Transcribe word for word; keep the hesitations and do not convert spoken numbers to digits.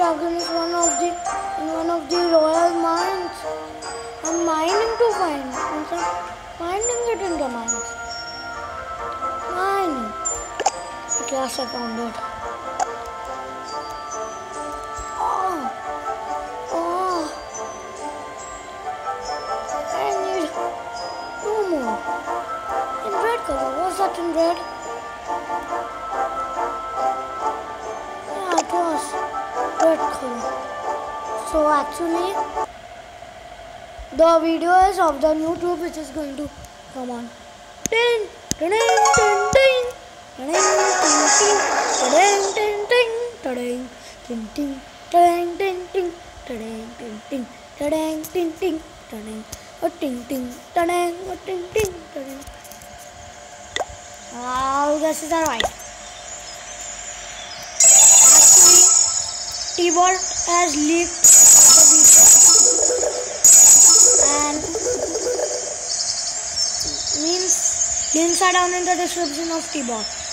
dragon is one of the in one of the royal mines. I'm mining to find. I'm finding it in the mines. Mining. At last I found it. Oh, oh! I need two more. In red color. What's that in red? Yeah, it was red color. So actually, the video is of the new tube which is going to come on. Ding, ding, ding, ding. Ding, ding, ding, ding, ding, ding, ding, ding, ding, ding, ding, ding, ding, ding, a ding, ding, ding, a ding, ding, ding. All guesses are right. Actually, T-Bolt has leaked the video, and means links are down in the description of T-Bolt.